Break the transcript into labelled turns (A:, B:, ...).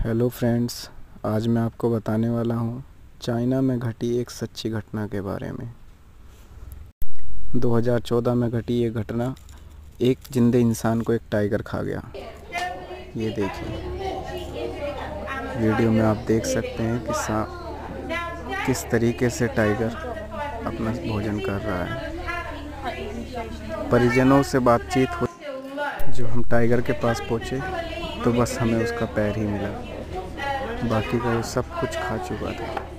A: Hello friends, आज मैं आपको बताने वाला हूँ चाइना में घटी एक सच्ची घटना के बारे में। 2014 में घटी ये घटना, एक जिंदे इंसान को एक टाइगर खा गया। ये देखिए, वीडियो में आप देख सकते हैं कि किस तरीके से टाइगर अपना भोजन कर रहा है। परिजनों से बातचीत हो, जो हम टाइगर के पास पहुँचे तो बस हमें उसका पैर ही मिला, बाकी का वो सब कुछ खा चुका था।